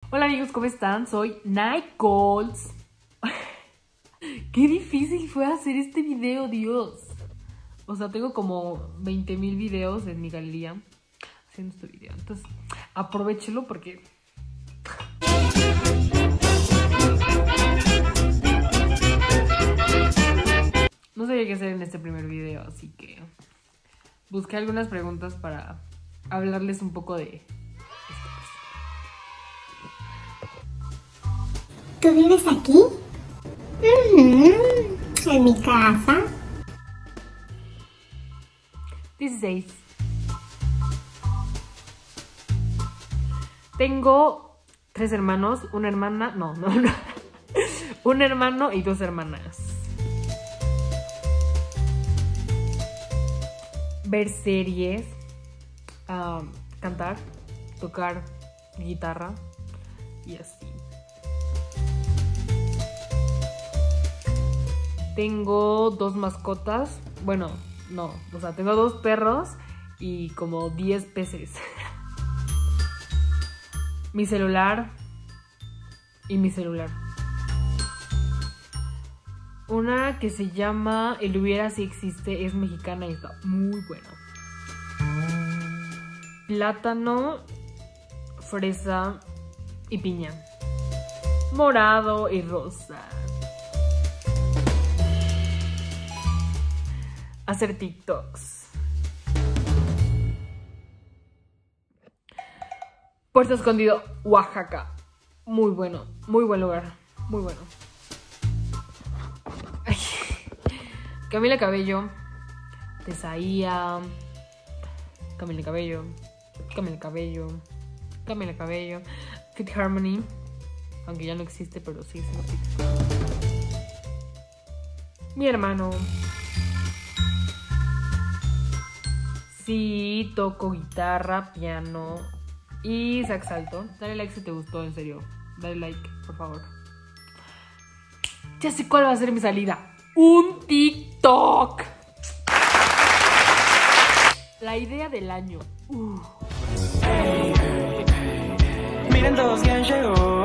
Hola amigos, ¿cómo están? Soy Night Golds. Qué difícil fue hacer este video, Dios. O sea, tengo como 20,000 videos en mi galería haciendo este video. Entonces, aprovéchelo porque... no sabía qué hacer en este primer video, así que busqué algunas preguntas para hablarles un poco de... ¿Tú vives aquí? ¿En mi casa? 16. Tengo 3 hermanos, una hermana... No. Un hermano y 2 hermanas. Ver series, cantar, tocar guitarra y así. Tengo 2 mascotas. Bueno, no, o sea, tengo 2 perros y como 10 peces. Mi celular y mi celular. Una que se llama El Hubiera Si Existe, es mexicana y está muy buena. Plátano, fresa y piña. Morado y rosa. Hacer TikToks. Puerto Escondido, Oaxaca. Muy bueno, muy buen lugar. Muy bueno. Ay. Camila Cabello, Tesaía, Camila Cabello, Fit Harmony, aunque ya no existe, pero sí se lo pico. Mi hermano. Sí, toco guitarra, piano y sax alto. Dale like si te gustó, en serio. Dale like, por favor. Ya sé cuál va a ser mi salida. ¡Un TikTok! La idea del año. Miren todos quién llegó.